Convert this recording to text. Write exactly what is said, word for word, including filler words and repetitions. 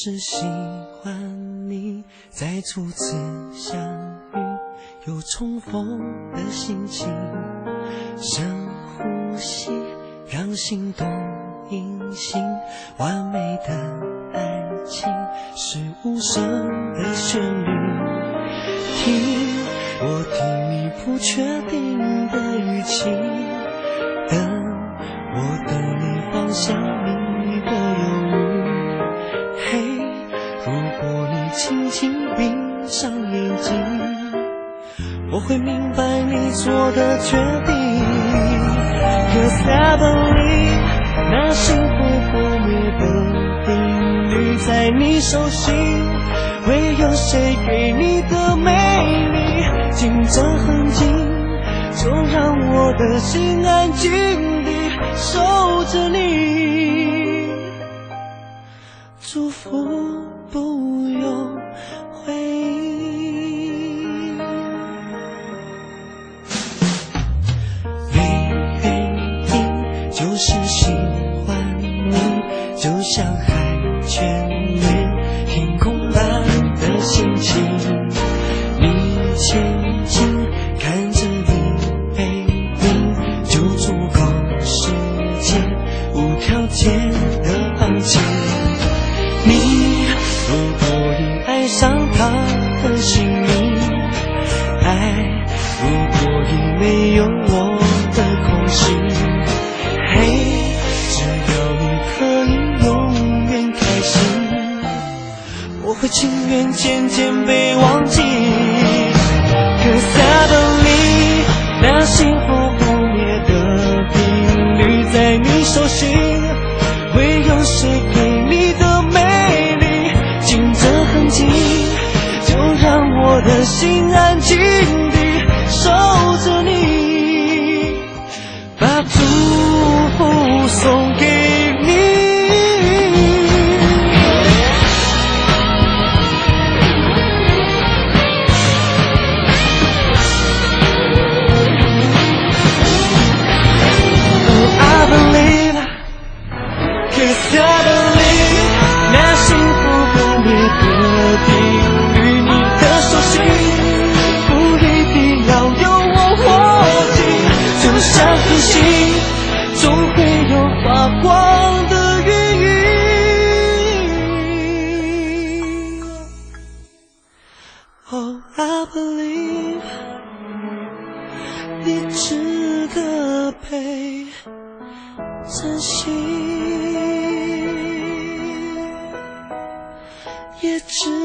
就是喜欢你，在初次相遇有重逢的心情，深呼吸让心动隐形，完美的爱情是无声的旋律，听我听你不确定的语气，等我等你放下你的犹豫，嘿，如果你轻轻闭上眼睛，我会明白你做的决定。 Cause I believe 那星火不灭的定律在你手心，会有谁给你的美丽紧着很紧，就让我的心安静地守着你，祝福不用回应。原因就是喜欢你，就像海眷恋天空般的心情，你前进看着你背影，就足够世界无条件的放弃。你如果已爱上他的姓名，爱如果已没有我的空隙，嘿，只要你可以永远开心，我会情愿渐渐被忘记。Cause I believe 那星火不灭的定律在你手心，会有谁给你的美丽紧着很紧，就让我的心安静地守着你，把祝福送给你。Oh, I believe, 'cause I believe 那幸福不灭的定律，你的手心不一定要有我握紧，就像恒星总会有发光的原因。 Oh, I believe 你值得被珍惜，也值